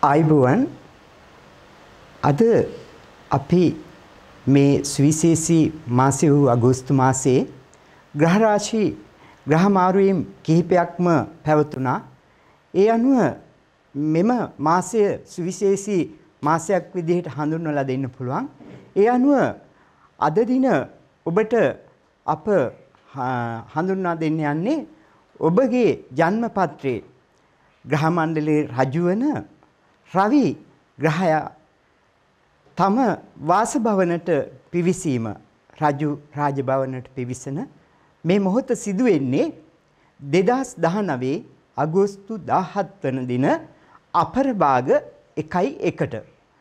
ආයුබෝවන් අද අපි මේ සුවිශේෂී මාසය වූ අගෝස්තු මාසයේ ග්‍රහ රාශි ග්‍රහ මාරුවීම් කිහිපයක්ම පැවතුණා. ඒ අනුව මෙම මාසය සුවිශේෂී මාසයක් විදිහට හඳුන්වලා දෙන්න පුළුවන්. ඒ අනුව අද දින ඔබට අප හඳුන්වා දෙන්න යන්නේ ඔබගේ ජන්ම පත්‍රයේ ග්‍රහ මණ්ඩලයේ රජුවන රවි ග්‍රහයා තම වාසභවනට පිවිසීම රජු රාජභවනට පිවිසන මේ මොහොත සිදු වෙන්නේ 2019 අගෝස්තු 17 වන දින අපරභාග 1:01ට.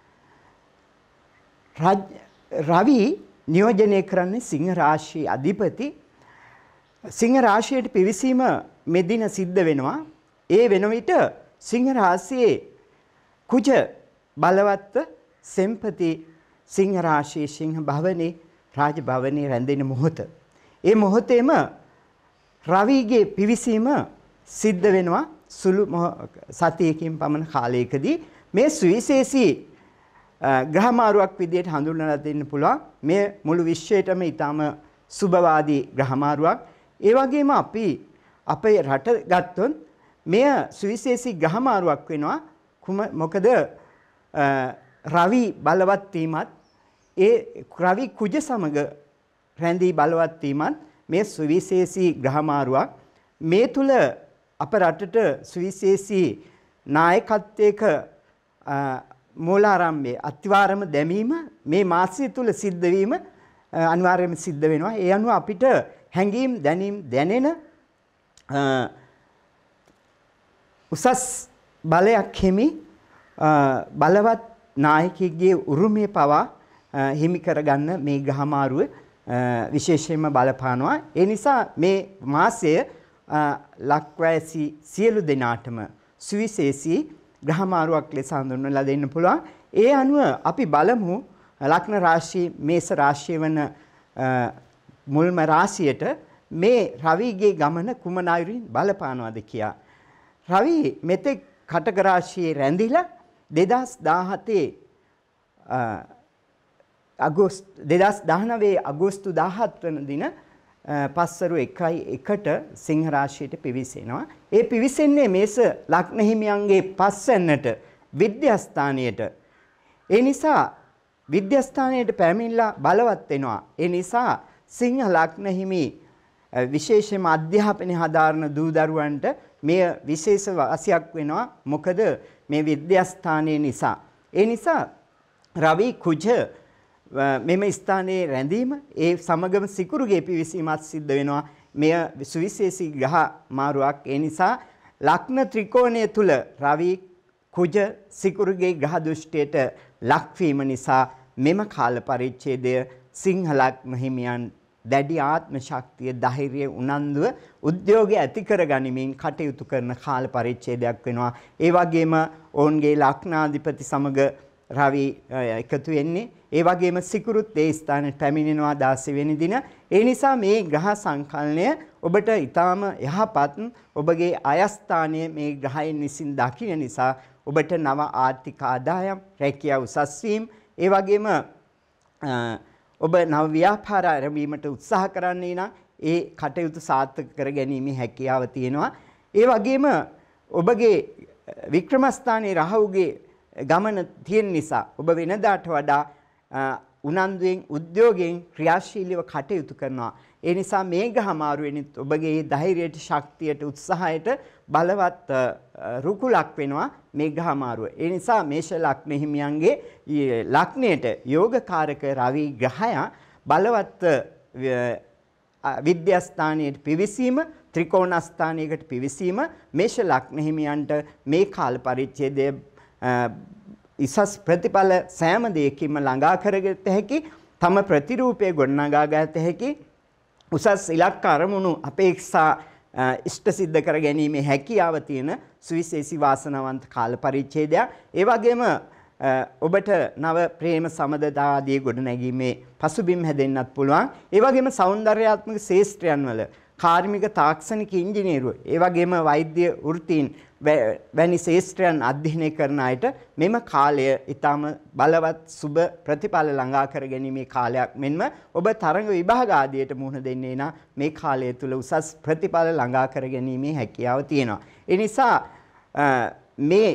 රවි නියෝජනය කරන්නේ සිංහ රාශියේ අධිපති. සිංහ රාශියට පිවිසීම මෙදින සිද්ධ වෙනවා. ඒ වෙන විට සිංහ රාශියේ කුජ බලවත්ව සෙම්පති සිංහ රාශියේ සිංහ භවනේ රාජ භවනේ රැඳෙන මොහොත. ඒ මොහොතේම රවිගේ පිවිසීම සිද්ධ වෙනවා සුළු සතියකින් පමණ කාලයකදී. මේ සුවිශේෂී ග්‍රහ මාරුවක් විදිහට හඳුන්වලා දෙන්න පුළුවන්. මේ මුළු විශ්වයටම ඊටම සුබවාදී ග්‍රහ මාරුවක්. ඒ වගේම අපි අපේ රට ගත්තොත් මෙය සුවිශේෂී ග්‍රහ මාරුවක් වෙනවා. මොකද රවි බලවත් වීමත් ඒ රවි කුජ සමග රැඳී බලවත් වීමත් මේ සුවිශේෂී ග්‍රහ මාරුවක්. මේ තුල අප රටට සුවිශේෂී නායකත්වයක මූලාරම්භයේ අතිවාරම දැමීම මේ මාසය තුල සිද්ධ වීම අනිවාර්යයෙන්ම සිද්ධ වෙනවා. ඒ අනුව අපිට හැඟීම් දැනීම් දැනෙන උසස් බලයක් හිමි බලවත් නායකයෙකුගේ උරුමය පවා හිමි කරගන්න මේ ග්‍රහ මාරුව විශේෂයෙන්ම බලපානවා. ඒ නිසා මේ මාසය ලක්වැසි සියලු දෙනාටම සුවිශේෂී ග්‍රහ මාරුවක් ලෙස හඳුන්වලා දෙන්න පුළුවන්. ඒ අනුව අපි බලමු ලග්න රාශිය මේස රාශිය වන මුල්ම රාශියට මේ රවිගේ ගමන කුමන අයුරින් බලපානවද කියා. රවි මෙතෙක් කටක රාශියේ රැඳිලා 2019 අගෝස්තු 17 වන දින පස්වරු 1:01ට සිංහ රාශියට පිවිසෙනවා. ඒ පිවිසෙන්නේ මේස ලග්න හිමියන්ගේ පස්වැන්නට විද්‍යාස්ථානයට. ඒ නිසා විද්‍යාස්ථානයට පැමිණලා බලවත් වෙනවා. ඒ නිසා සිංහ ලග්න හිමි විශේෂයෙන්ම අධ්‍යාපනය හදාරන දූ දරුවන්ට මෙය විශේෂ වාසියක් වෙනවා. මොකද මේ විද්‍යාස්ථානයේ නිසා. ඒ නිසා රවි කුජ මෙම ස්ථානයේ රැඳීම ඒ සමගම සිකුරුගේ පිවිසීමත් සිද්ධ වෙනවා. මෙය සුවිශේෂී ග්‍රහ මාරුවක්. ඒ නිසා ලග්න ත්‍රිකෝණය තුල රවි කුජ සිකුරුගේ ග්‍රහ දෘෂ්ටියට ලක්වීම නිසා මෙම කාල පරිච්ඡේදය සිංහ ලග්න හිමියන් දැඩි ආත්ම ශක්තිය ධෛර්යය උනන්දුව උද්‍යෝගය ඇති කර ගනිමින් කටයුතු කරන කාල පරිච්ඡේදයක් වෙනවා. ඒ වගේම ඔවුන්ගේ ලග්නාධිපති සමග රවි එකතු වෙන්නේ. ඒ වගේම සිකුරුත් ඒ ස්ථානයට පැමිණෙනවා 16 වෙනි දින. ඒ නිසා මේ ග්‍රහ සංකල්පය ඔබට ඊටාම යහපත්. ඔබගේ අයස්ථානයේ මේ ග්‍රහයන් විසින් දකින්න නිසා ඔබට නව ආර්ථික ආදායම් රැකියාව උසස් වීම ඒ වගේම ඔබ නව ව්‍යාපාර ආරම්භීමට උත්සාහ කරන්නේ නම් ඒ කටයුතු සාර්ථක කර ගැනීම හැකියාව තියෙනවා. ඒ වගේම ඔබගේ වික්‍රමස්ථානයේ රාහුගේ ගමන තියෙන නිසා ඔබ වෙනදාට වඩා උනන්දුවෙන් උද්‍යෝගයෙන් ක්‍රියාශීලීව කටයුතු කරනවා. ඒ නිසා මේ ග්‍රහ මාරුවෙනිත් ඔබගේ ධෛර්යයට ශක්තියට උත්සාහයට බලවත් රුකුලක් වෙනවා මේ ග්‍රහ මාරුව. ඒ නිසා මේෂ ලග්න හිමියන්ගේ ලග්නයට යෝගකාරක රවි ග්‍රහයා බලවත් විද්‍යාස්ථානයට පිවිසීම ත්‍රිකෝණ ස්ථානයකට පිවිසීම මේෂ ලග්න හිමියන්ට මේ කාල පරිච්ඡේදය ඉසස් ප්‍රතිඵල සෑම දෙයකින්ම ළඟා කරගත හැකි තම ප්‍රතිරූපය ගොඩනගා ගත හැකි උසස් ඉලක්ක අරමුණු අපේක්ෂා ඉෂ්ට සිද්ධ කර ගැනීමේ හැකියාව තියෙන සුවිශේෂී වාසනාවන්ත කාල පරිච්ඡේදයක්. ඒ වගේම ඔබට නව ප්‍රේම සමදතා ආදී ගොඩනැගීමේ පසුබිම් හැදෙන්නත් පුළුවන්. ඒ වගේම సౌందర్యාත්මක ශේෂ්ත්‍රයන් වල කාර්මික තාක්ෂණික ඉංජිනේරුවෝ, ඒ වගේම වෛද්‍ය වෘත්තීන් වැනි ශාස්ත්‍රයන් අධ්‍යයනය කරන අයට මෙම කාලය ඊටම බලවත් සුබ ප්‍රතිඵල ළඟා කර ගැනීමේ කාලයක් මෙන්ම ඔබ තරඟ විභාග ආදියට මුහුණ දෙන්නේ නම් මේ කාලය තුල උසස් ප්‍රතිඵල ළඟා කර ගැනීමේ හැකියාව තියෙනවා. ඒ නිසා මේ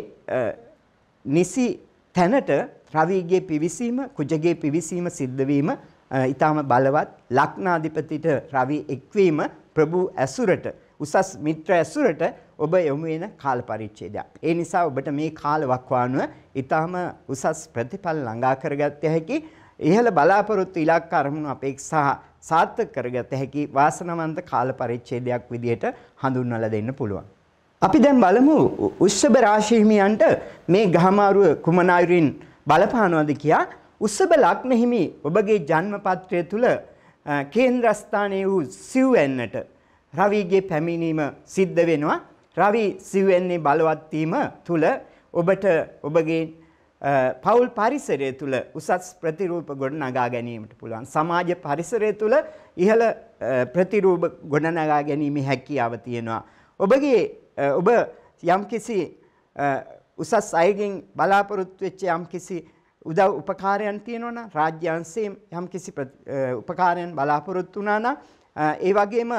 නිසි තැනට රවිගේ පිවිසීම, කුජගේ පිවිසීම සිද්ධ වීම ඊටම බලවත් ලග්නාධිපතිට රවි එක්වීම ප්‍රභු ඇසුරට, උසස් මිත්‍ර ඇසුරට ඔබ යොමු වෙන කාල පරිච්ඡේදයක්. ඒ නිසා ඔබට මේ කාල වකවානුව ඊටම උසස් ප්‍රතිඵල ළඟා කරගත හැකි, ඉහළ බලාපොරොත්තු ඉලක්ක අරමුණු අපේක්ෂා සාර්ථක කරගත හැකි වාසනාවන්ත කාල පරිච්ඡේදයක් විදිහට හඳුන්වලා දෙන්න පුළුවන්. අපි දැන් බලමු උෂ්භ රාශි හිමියන්ට මේ ගහමාරුව කුමන අයුරින් බලපානවද කියා. උෂ්භ ලග්න හිමි ඔබගේ ජන්ම පත්‍රය තුල කේන්ද්‍රස්ථානයේ වූ සිව්වැන්නට රවිගේ පැමිණීම සිද්ධ වෙනවා. රවි සිව්වැන්නේ බලවත් වීම තුල ඔබට ඔබගේ පෞල් පරිසරය තුල උසස් ප්‍රතිරූප ගොඩනගා ගැනීමට පුළුවන්. සමාජ පරිසරය තුල ඉහළ ප්‍රතිරූප ගොඩනගා ගැනීමේ හැකියාව තියෙනවා. ඔබ යම්කිසි උසස් අයගෙන් බලාපොරොත්තු වෙච්ච යම්කිසි උදව් උපකාරයන් තියෙනවා නම්, රාජ්‍ය අංශයෙන් යම්කිසි උපකාරයන් බලාපොරොත්තු වුණා නම්, ඒ වගේම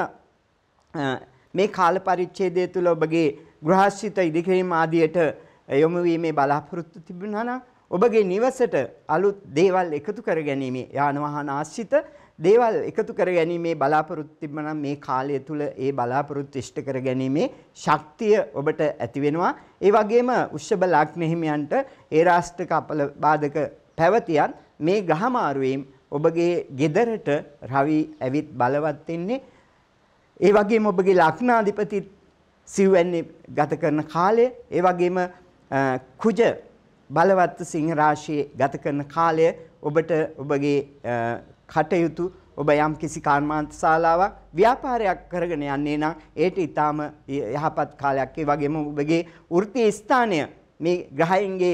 මේ කාල පරිච්ඡේදය තුළ ඔබගේ ගෘහස්ථිත ඉදිකිරීම ආදියට යොමු වීමේ බලාපොරොත්තු තිබුණා නම්, ඔබගේ නිවසට අලුත් දේවල් එකතු කර ගැනීම, යාන වාහන ආශ්‍රිත දේවල් එකතු කර ගැනීමේ බලාපොරොත්තු තිබුණා නම් මේ කාලය තුල ඒ බලාපොරොත්තු ඉෂ්ට කර ගැනීමේ ශක්තිය ඔබට ඇති වෙනවා. ඒ වගේම උෂ්භ ලග්න හිමියන්ට ඒ රාෂ්ට්‍රක අපල බාධක පැවතියන් මේ ග්‍රහමාරුවෙන් ඔබගේ ගෙදරට රවි ඇවිත් බලවත් වෙන්නේ. ඒ වගේම ඔබගේ ලග්නාධිපති සිව්වැන්නේ ගත කරන කාලය, ඒ වගේම කුජ බලවත් සිංහ රාශියේ ගත කරන කාලය ඔබට ඔබගේ කටයුතු, ඔබ යම් කිසි කර්මාන්ත ශාලාවක් ව්‍යාපාරයක් කරගෙන යන්නේ නම් ඒට ඊටාම යහපත් කාලයක්. ඒ වගේම ඔබගේ වෘත්තීය ස්ථානය මේ ග්‍රහයන්ගේ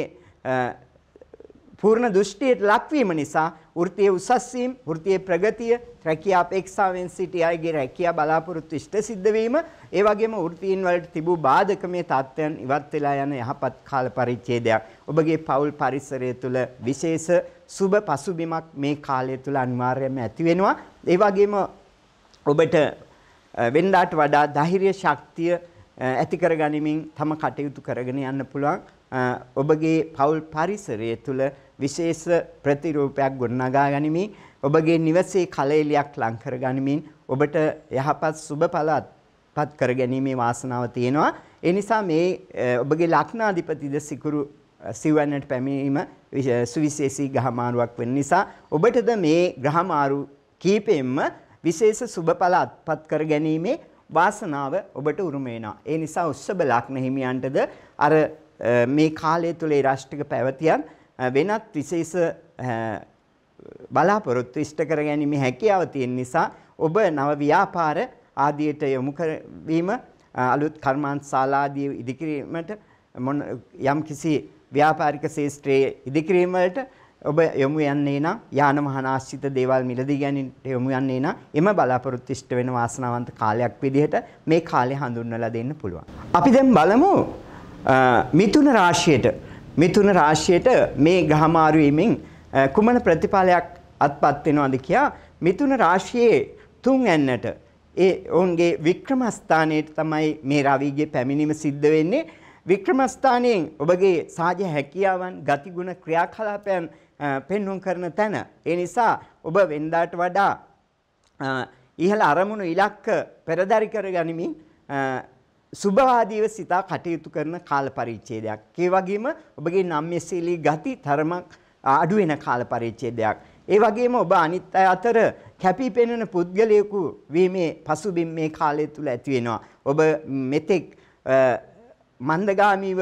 පූර්ණ දෘෂ්ටියට ලක්වීම නිසා වෘත්තීය උසස් වීම, වෘත්තීය ප්‍රගතිය, රැකියා අපේක්ෂාවෙන් සිටි අයගේ රැකියා බලාපොරොත්තු ඉෂ්ට සිද්ධ වීම, ඒ වගේම වෘත්තීන් වලට තිබූ බාධකමේ තත්ත්වයන් ඉවත් වෙලා යන යහපත් කාල පරිච්ඡේදයක්. ඔබගේ පෞල් පරිසරය තුළ විශේෂ සුබ පසුබිමක් මේ කාලය තුළ අනිවාර්යයෙන්ම ඇති වෙනවා. ඒ වගේම ඔබට වෙනදාට වඩා ධෛර්ය ශක්තිය ඇති කරගනිමින් තම කටයුතු කරගෙන යන්න පුළුවන්. ඔබගේ පෞල් පරිසරය තුළ විශේෂ ප්‍රතිරූපයක් ගොඩනගා ගනිමින්, ඔබගේ නිවසේ කලෙලියක් ලං කර ගනිමින් ඔබට යහපත් සුබඵල පත් කර ගැනීමේ වාසනාව තියෙනවා. ඒ නිසා මේ ඔබගේ ලග්නාධිපතිද සිකුරු සිව්වැන්නට පැමිණීම සුවිශේෂී ග්‍රහමාරුවක් වෙන නිසා ඔබටද මේ ග්‍රහමාරු කීපෙන්ම විශේෂ සුබඵල අත්පත් කර ගැනීමේ වාසනාව ඔබට උරුම වෙනවා. ඒ නිසා උෂ්භ ලග්න හිමියන්ටද අර මේ කාලය තුල ඒ රාෂ්ට්‍රික පැවතියන් වෙනත් විශේෂ බලාපොරොත්තු ඉෂ්ට කර ගැනීමේ හැකියාව තියෙන නිසා ඔබ නව ව්‍යාපාර ආදියට යොමු වීම, අලුත් කර්මාන්ත ශාලා ආදී ඉදිකිරීමට, යම් කිසි ව්‍යාපාරික ශාස්ත්‍රයේ ඉදිකිරීම වලට ඔබ යොමු යන්නේ නම්, යාන වාහන ආශ්‍රිත දේවල් මිලදී ගැනීමට යොමු යන්නේ නම් එම බලාපොරොත්තු ඉෂ්ට වෙන වාසනාවන්ත කාලයක් විදිහට මේ කාලය හඳුන්වලා දෙන්න පුළුවන්. අපි දැන් බලමු මිථුන රාශියට මේ ග්‍රහමාරු වීමෙන් කුමන ප්‍රතිඵලයක් අත්පත් වෙනවද කියා. මිථුන රාශියේ තුන් ඇන්නට ඒ ඔවුන්ගේ වික්‍රම ස්ථානයේ තමයි මේ රවිගේ පැමිණීම සිද්ධ වෙන්නේ. වික්‍රම ස්ථානයෙන් ඔබගේ සාජ හැකියාවන්, ගතිගුණ, ක්‍රියාකලාපයන් පෙන්වුම් කරන තැන. ඒ නිසා ඔබ වෙනදාට වඩා ඉහළ අරමුණු ඉලක්ක පෙරදරි කර ගනිමින් සුභවාදීව සිතා කටයුතු කරන කාල පරිච්ඡේදයක්. ඒ වගේම ඔබගේ නම්‍යශීලී ගති තරමක් අඩු වෙන කාල පරිච්ඡේදයක්. ඒ වගේම ඔබ අනිත් අය අතර කැපී පෙනෙන පුද්ගලයෙකු වීමේ පසුබිම් මේ කාලය තුල ඇති වෙනවා. ඔබ මෙතෙක් මන්දගාමීව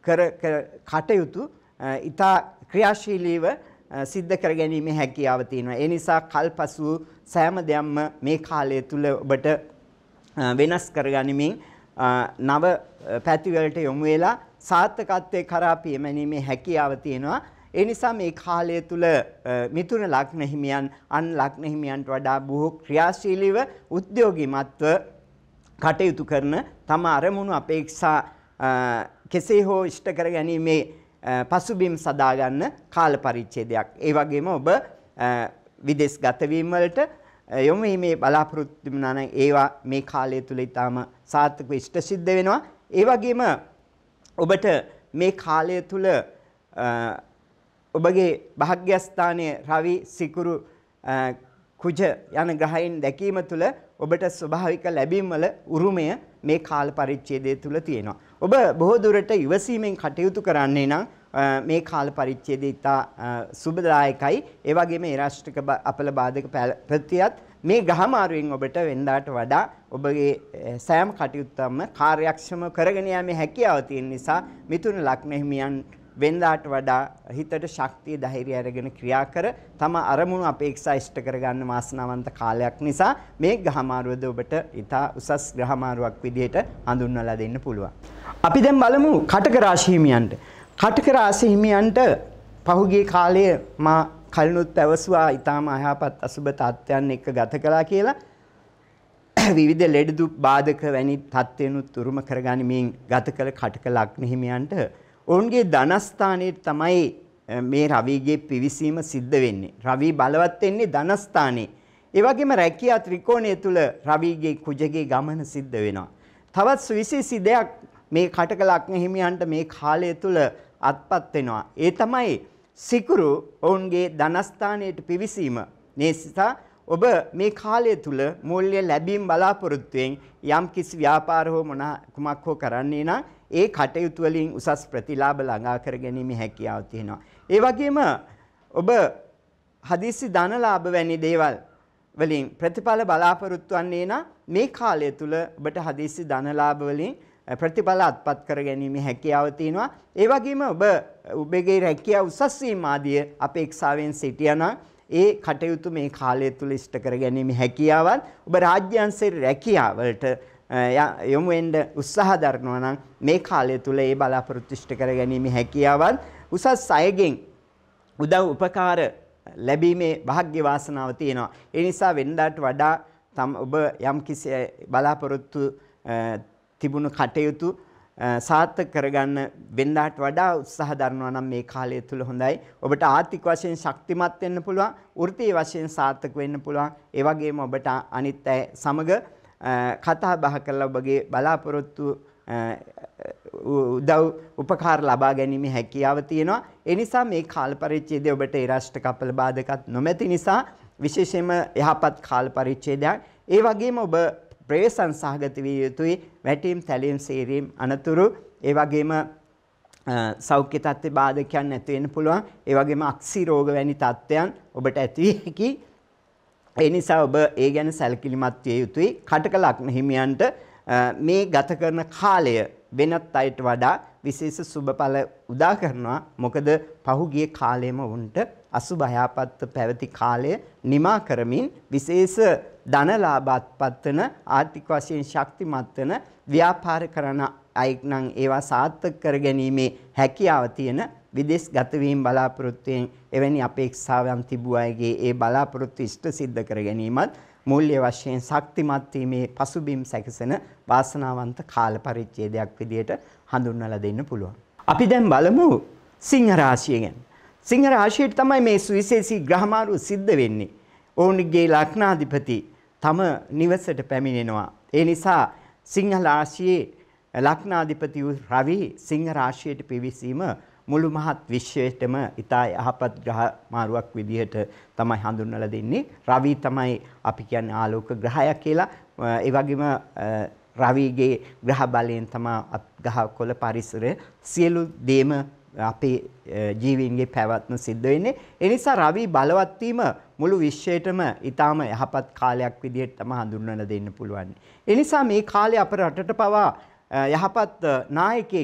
කටයුතු ඉතා ක්‍රියාශීලීව සිද්ධ කර ගැනීමේ හැකියාව තියෙනවා. ඒ නිසා කල්පසු සෑම දෙයක්ම මේ කාලය තුල ඔබට වෙනස් කරගනිමින් නව පැතිවලට යොමු වෙලා සාර්ථකත්වයේ කරා පියමැනීමේ හැකියාව තියෙනවා. ඒ නිසා මේ කාලය තුල මිථුන ලග්න හිමියන් අන් ලග්න හිමියන්ට වඩා බොහෝ ක්‍රියාශීලීව උද්‍යෝගීමත්ව කටයුතු කරන තම අරමුණු අපේක්ෂා කෙසේ හෝ ඉෂ්ට කර ගැනීමේ පසුබිම් සදා ගන්න කාල පරිච්ඡේදයක්. ඒ වගේම ඔබ විදේශගත වීම වලට යොමු වීමේ බලාපොරොත්තු වෙනා නම් ඒවා මේ කාලය තුල ඊටාම සාර්ථකව ඉෂ්ට සිද්ධ වෙනවා. ඒ වගේම ඔබට මේ කාලය තුල ඔබගේ භාග්‍යස්ථානයේ රවි සිකුරු කුජ යන ග්‍රහයන් දැකීම තුළ ඔබට ස්වභාවික ලැබීම් වල උරුමය මේ කාල පරිච්ඡේදය තුළ තියෙනවා. ඔබ බොහෝ දුරට ඉවසීමෙන් කටයුතු කරන්නේ නම් මේ කාල පරිච්ඡේදය ඉතා සුබදායකයි. ඒ වගේම ඒ රාශික අපල බාධක ප්‍රතියත් මේ ග්‍රහමාරුවෙන් ඔබට වෙනදාට වඩා ඔබගේ සෑම කටයුත්තම කාර්යක්ෂම කරගෙන යාමේ හැකියාව තියෙන නිසා මිථුන ලග්න හිමියන් වෙනදාට වඩා හිතට ශක්තිය ධෛර්යය අරගෙන ක්‍රියා කර තම අරමුණු අපේක්ෂා ඉෂ්ට කරගන්න වාසනාවන්ත කාලයක් නිසා මේ ග්‍රහමාරුවද ඔබට ඉතා උසස් ග්‍රහමාරුවක් විදිහට හඳුන්වලා දෙන්න පුළුවන්. අපි දැන් බලමු කටක රාශි හිමියන්ට. කටක රාශි හිමියන්ට පහුගිය කාලයේ මා කලිනුත් පැවසුවා ඊටාම අයහපත් අසුබ තත්ත්වයන් එක්ක ගත කළා කියලා. විවිධ ලෙඩ දුක් බාධක වැනි තත්ත්වයන්ුත් උරුම කරගනිමින් ගත කළ කටක ලග්න හිමියන්ට ඔවුන්ගේ ධනස්ථානයේ තමයි මේ රවිගේ පිවිසීම සිද්ධ වෙන්නේ. රවි බලවත් වෙන්නේ ධනස්ථානයේ. ඒ වගේම රැකියා ත්‍රිකෝණය තුල රවිගේ කුජගේ ගමන සිද්ධ වෙනවා. තවත් සුවිශේෂී දෙයක් මේ කටක ලග්න හිමියන්ට මේ කාලය තුල අත්පත් වෙනවා. ඒ තමයි සිකුරු ඔවුන්ගේ ධනස්ථානයට පිවිසීම. නිසා ඔබ මේ කාලය තුල මූල්‍ය ලැබීම් බලාපොරොත්තුෙන් යම් කිසි ව්‍යාපාර හෝ කුමක් හෝ කරන්නේ නම් ඒ කටයුතු වලින් උසස් ප්‍රතිලාභ ළඟා කර ගැනීම හැකියාව තියෙනවා. ඒ වගේම ඔබ හදිසි ධනලාභ වැනි දේවල් වලින් ප්‍රතිඵල බලාපොරොත්තු වන්නේ නම් මේ කාලය තුල ඔබට හදිසි ධනලාභ වලින් ප්‍රතිඵල අත්පත් කර ගැනීම හැකියාව තියෙනවා. ඒ වගේම ඔබගේ රැකියාව උසස් වීම ආදී අපේක්ෂාවෙන් සිටියනම් ඒ කටයුතු මේ කාලය තුල ඉෂ්ට කර ගැනීම හැකියාවත් ඔබ රාජ්‍ය අංශයේ රැකියාවලට යොමු වෙන්න උත්සාහ දරනවා නම් මේ කාලය තුල ඒ බලාපොරොත්තු ඉෂ්ට කර ගැනීම හැකියාවත් උසස් අයගෙන් උදව් උපකාර ලැබීමේ වාග්ය වාසනාව තියෙනවා. ඒ නිසා වෙනදාට වඩා ඔබ යම් කිසි බලාපොරොත්තු තිබුණු කටයුතු සාර්ථක කරගන්න වෙනදාට වඩා උත්සාහ දරනවා නම් මේ කාලය තුල හොඳයි. ඔබට ආර්ථික වශයෙන් ශක්තිමත් වෙන්න පුළුවන්, වෘත්තීය වශයෙන් සාර්ථක වෙන්න පුළුවන්. ඒ වගේම ඔබට අනිත් අය සමග කතා බහ කරලා ඔබගේ බලාපොරොත්තු උදව් උපකාර ලබා ගැනීම හැකියාව තියෙනවා. ඒ නිසා මේ කාල පරිච්ඡේදය ඔබට ඒ රාෂ්ට්‍ර කපල බාධකත් නොමැති නිසා විශේෂයෙන්ම යහපත් කාල පරිච්ඡේදයක්. ඒ වගේම ඔබ ප්‍රවේශම් සහගත විය යුතුයි. වැටීම් තැලීම් සේරීම් අනතුරු ඒ වගේම සෞඛ්‍ය තත්ත්ව බාධකයන් නැති වෙන්න පුළුවන්. ඒ වගේම අක්සි රෝග වැනි තත්ත්වයන් ඔබට ඇති විය හැකියි. ඒ නිසා ඔබ ඒ ගැන සැලකිලිමත් විය යුතුයි. කටක ලග්න හිමියන්ට මේ ගත කරන කාලය වෙනත් අයට වඩා විශේෂ සුබඵල උදා කරනවා. මොකද පහුගිය කාලයේම වුන්ට අසුභ යහපත් පැවති කාලය නිමා කරමින් විශේෂ ධනලාභات වන ආර්ථික වශයෙන් ශක්තිමත් වන ව්‍යාපාර කරන අයෙක් නම් ඒවා සාර්ථක කර ගැනීමේ හැකියාව තියෙන විදේශගත වීම බලාපොරොත්තුෙන් එවැනි අපේක්ෂාවන් තිබූ අයගේ ඒ බලාපොරොත්තු ඉෂ්ට සිද්ධ කර ගැනීමත් මූල්‍ය වශයෙන් ශක්තිමත් වීමේ පසුබිම් සැකසෙන වාසනාවන්ත කාල පරිච්ඡේදයක් විදියට හඳුන්වලා දෙන්න පුළුවන්. අපි දැන් බලමු සිංහ රාශිය ගැන. සිංහ රාශියට තමයි මේ සුවිශේෂී ග්‍රහමාරු සිද්ධ වෙන්නේ. ඔවුන්ගේ ලග්නාධිපති තම නිවසට පැමිණෙනවා. ඒ නිසා සිංහ රාශියේ ලග්නාධිපති වූ රවි සිංහ රාශියට පිවිසීම මුළු මහත් විශ්වයටම ඉතා යහපත් ග්‍රහමාරුවක් විදිහට තමයි හඳුන්වලා දෙන්නේ. රවි තමයි අපි කියන්නේ ආලෝක ග්‍රහය කියලා. ඒ වගේම රවිගේ ග්‍රහ බලයෙන් තමයි ගහ කොළ පරිසරය සියලු දේම අපේ ජීවීන්ගේ පැවැත්ම සිද්ධ වෙන්නේ. ඒ නිසා රවි බලවත් වීම මුළු විශ්වයටම ඊටාම යහපත් කාලයක් විදිහට තමයි හඳුන්වලා දෙන්න පුළුවන්. ඒ නිසා මේ කාලේ අප රටට පවා යහපත් නායකයෙක්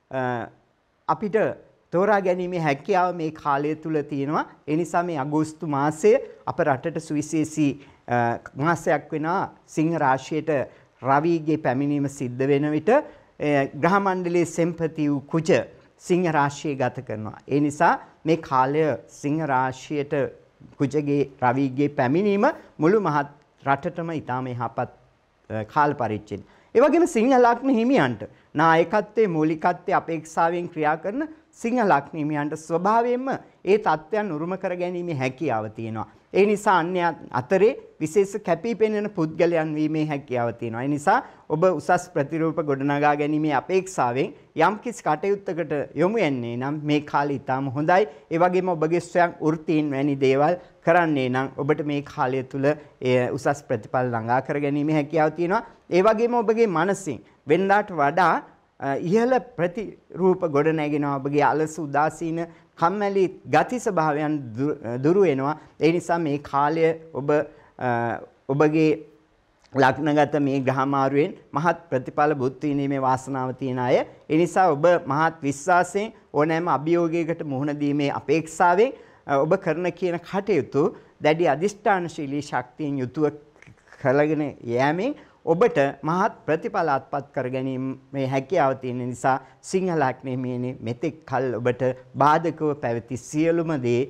අපිට තෝරා ගැනීමේ හැකියාව මේ කාලය තුල තියෙනවා. ඒ නිසා මේ අගෝස්තු මාසය අප රටට සුවිශේෂී මාසයක් වෙනවා. සිංහ රාශියට රවිගේ පැමිණීම සිද්ධ වෙන විට ග්‍රහ මණ්ඩලයේ සෙම්පති වූ කුජ සිංහ රාශියේ ගත කරනවා. ඒ නිසා මේ කාලය සිංහ රාශියට කුජගේ රවිගේ පැමිණීම මුළු මහත් රටටම ඊටම යහපත් කාල පරිච්ඡේදය. ඒ වගේම සිංහ ලග්න හිමියන්ට නායකත්වයේ මූලිකත්වයේ අපේක්ෂාවෙන් ක්‍රියා කරන සිංහ ලග්න හිමියන්ට ස්වභාවයෙන්ම ඒ தත්ත්වයන් උරුම කර ගැනීමේ හැකියාව තියෙනවා. ඒ නිසා අන්‍යයන් අතරේ විශේෂ කැපී පෙනෙන පුද්ගලයන් වීමේ හැකියාව තියෙනවා. ඒ නිසා ඔබ උසස් ප්‍රතිරූප ගොඩනගා ගැනීමේ අපේක්ෂාවෙන් යම්කිසි කටයුත්තකට යොමු වෙන්නේ නම් මේ කාලය ඉතාම හොඳයි. ඒ වගේම ඔබගේ ස්වයං වෘත්තීන් වැනි දේවල් කරන්නේ නම් ඔබට මේ කාලය තුල උසස් ප්‍රතිඵල ළඟා කර ගැනීමේ හැකියාව තියෙනවා. ඒ වගේම ඔබගේ මනසින් වෙනදාට වඩා ඉහළ ප්‍රතිරූප ගොඩ නැගෙනවා. ඔබගේ අලස උදාසීන කම්මැලි ගති ස්වභාවයන් දුරු වෙනවා. ඒ නිසා මේ කාලය ඔබගේ ලග්නගත මේ ග්‍රහමාරුවෙන් මහත් ප්‍රතිඵල බුද්ධ විඳීමේ වාසනාව තියෙන අය. ඒ නිසා ඔබ මහත් විශ්වාසයෙන් ඕනෑම අභියෝගයකට මුහුණ දීමේ අපේක්ෂාවෙන් ඔබ කරන කියන කටයුතු දැඩි අධිෂ්ඨානශීලී ශක්තියෙන් යුතුව කරගෙන යෑමෙන් ඔබට මහත් ප්‍රතිඵල අත්පත් කර ගැනීමේ හැකියාව තියෙන නිසා සිංහ ලග්නේ මේ මෙතෙක් කල් ඔබට බාධකව පැවති සියලුම දේ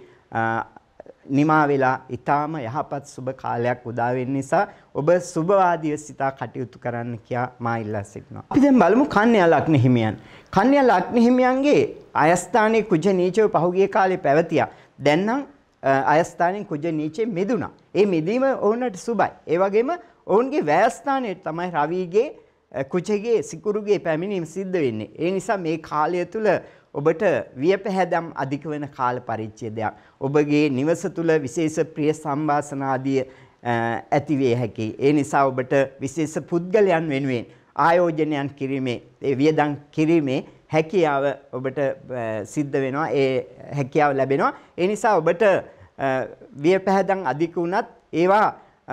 නිමා වෙලා ඊටාම යහපත් සුබ කාලයක් උදා වෙන නිසා ඔබ සුබවාදීව සිතා කටයුතු කරන්න කියා මා ඉල්ලා සිටිනවා. අපි දැන් බලමු කන්‍යා ලග්න හිමියන්. කන්‍යා ලග්න හිමියන්ගේ අයස්ථානයේ කුජ නීචව පහුගිය කාලේ පැවතියා. දැන් නම් අයස්ථානයේ කුජ නීචේ මිදුණා. ඒ මිදීම ඔවුන්ට සුබයි. ඒ වගේම ඔවුන්ගේ වැයස්ථානයේ තමයි රවිගේ කුජගේ සිකුරුගේ පැමිණීම සිද්ධ වෙන්නේ. ඒ නිසා මේ කාලය තුල ඔබට වියපැහැදම් අධික වෙන කාල පරිච්ඡේදයක්. ඔබගේ නිවස තුල විශේෂ ප්‍රිය සම්භාෂණ ආදී ඇති වේ හැකියි. ඒ නිසා ඔබට විශේෂ පුද්ගලයන් වෙනුවෙන් ආයෝජනයන් කිරීමේ ඒ වියදම් කිරීමේ හැකියාව ඔබට සිද්ධ වෙනවා. ඒ හැකියාව ලැබෙනවා. ඒ නිසා ඔබට වියපැහැදම් අධික වුණත් ඒවා